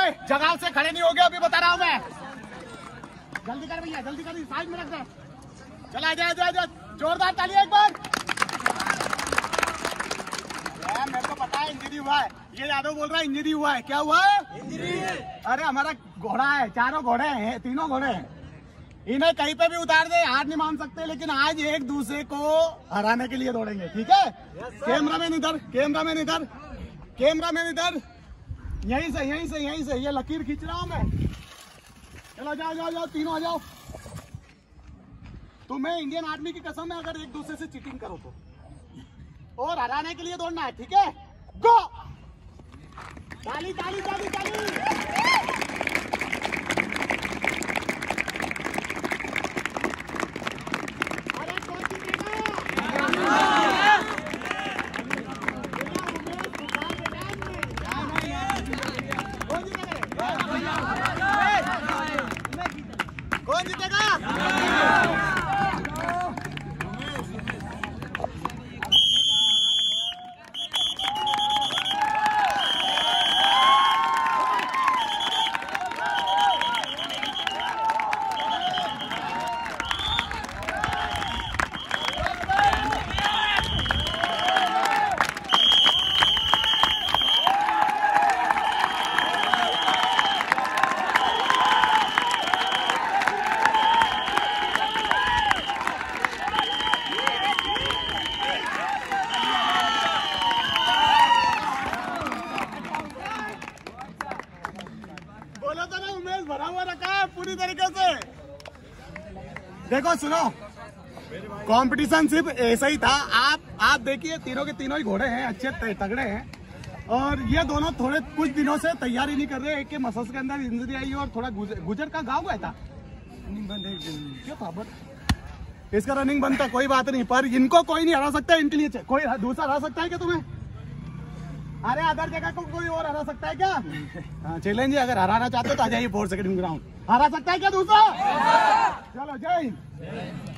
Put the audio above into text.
ओए जगह से खड़े नहीं हो गए, अभी बता रहा हूँ मैं। जल्दी कर भैया, जल्दी कर, साइड में रख दे। चला जा, जोरदार ताली एक बार। मेरे को पता है इंजरी हुआ है, ये यादव बोल रहा है इंजरी हुआ है। क्या हुआ है? इंजरी। अरे हमारा घोड़ा है, चारों घोड़े हैं, तीनों घोड़े हैं, इन्हें कहीं पे भी उतार दे, हार नहीं मान सकते, लेकिन आज एक दूसरे को हराने के लिए दौड़ेंगे, ठीक है? कैमरामैन इधर, कैमरामैन इधर, कैमरामैन इधर, यहीं से ये लकीर खींच रहा हूं मैं। चलो जाओ, तीनों आ जाओ। तुम्हें इंडियन आर्मी की कसम है, अगर एक दूसरे से चीटिंग करो तो, और हराने के लिए दौड़ना है, ठीक है? गो! ताली ताली ताली ताली। कौन जीतेगा? भरा हुआ रखा है पूरी तरीके से। देखो सुनो, कंपटीशन सिर्फ ऐसा ही था। आप देखिए, तीनों के तीनों ही घोड़े हैं, अच्छे तगड़े हैं, और ये दोनों थोड़े कुछ दिनों से तैयारी नहीं कर रहे। एक के मसल्स के अंदर इंजरी आई और थोड़ा गुजर का गाँव गया था, क्या था बट इसका रनिंग बंद था, कोई बात नहीं, पर इनको कोई नहीं हरा सकता। इनके लिए कोई दूसरा हरा सकता है क्या तुम्हें? अरे अदर जगह को कोई और हरा सकता है क्या? हाँ, चैलेंज है, अगर हराना चाहते हो तो आ जाइए 4 सेकंड ग्राउंड। हरा सकता है क्या दूसरा? चलो जय हिंद।